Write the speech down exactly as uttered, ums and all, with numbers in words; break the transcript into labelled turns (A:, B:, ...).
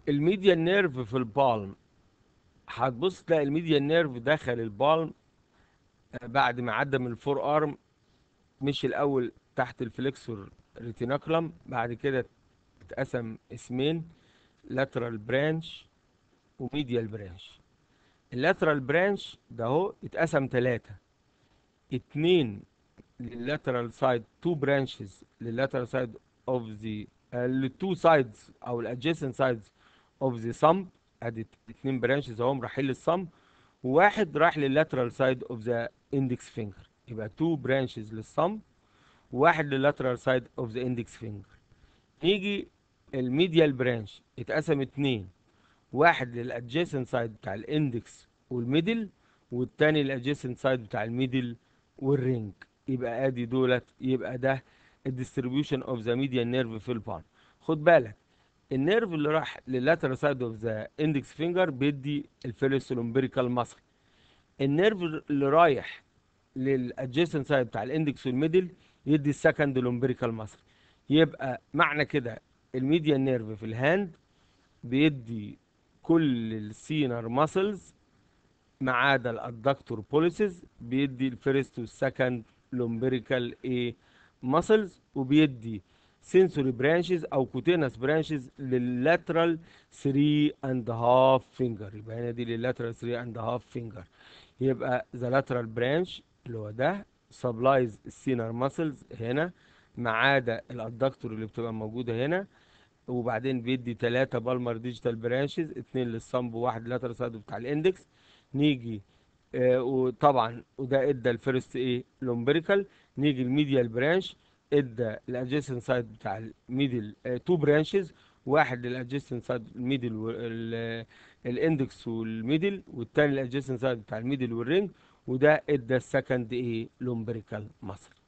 A: الميديال نيرف في البالم، هتبص تلاقي الميديال نيرف دخل البالم آه، بعد ما عدى من الفور ارم. مشي الاول تحت الفليكسور ريتيناكولم، بعد كده اتقسم اسمين: لاترال برانش وميديال برانش. اللاترال برانش ده اهو اتقسم ثلاثة: اتنين لللاترال سايد، تو برانشز لللاترال سايد اوف ذا التو سايدز او الادجيسنت سايدز اوف ذا صم. ادي اتنين برانشز اهم رايحين للصم، وواحد راح لللاترال سايد اوف ذا اندكس فينجر. يبقى تو برانشز للصم وواحد لللاترال سايد اوف ذا اندكس فينجر. نيجي الميديال برانش اتقسم اتنين: واحد للادجيسنت سايد بتاع الاندكس والميدل، والتاني للادجيسنت سايد بتاع الميدل والرينج. يبقى ادي دولت، يبقى ده الديستريبيوشن اوف ذا ميديان نيرف في البالم. خد بالك، النيرف اللي راح لللاترال سايد اوف ذا اندكس فينجر بيدي الفيرست لومبريكال ماسل. النيرف اللي رايح للادجيسنت سايد بتاع الاندكس والميدل يدي السكند لومبريكال ماسل. يبقى معنى كده الميديان نيرف في الهاند بيدي كل السينر ماسلز ما عدا الادكتور بوليسز، بيدي الفيرست والسكند لومبريكال ايه ماسلز، وبيدي سنسوري برانشز او كوتينس برانشز لللاترال ثلاثة اند هاف فينجر. يبقى هنا دي لللاترال ثلاثة اند هاف فينجر. يبقى ذا لاترال برانش اللي هو ده سبلايز السينر ماسلز هنا ما عدا الادكتور اللي بتبقى موجوده هنا. وبعدين بيدي ثلاثة بالمر ديجيتال برانشز: اتنين للصمب وواحد لاترال سايد بتاع الاندكس. نيجي آه وطبعا وده ادى الفيرست ايه لومبريكال. نيجي الميديال برانش، ادى الادجيسنت سايد بتاع الميدل تو برانشز: واحد للادجيسنت سايد الميدل والاندكس والميدل، والتاني الادجيسنت سايد بتاع الميدل والرينج. وده ادى السكند ايه لومبريكال ماسل.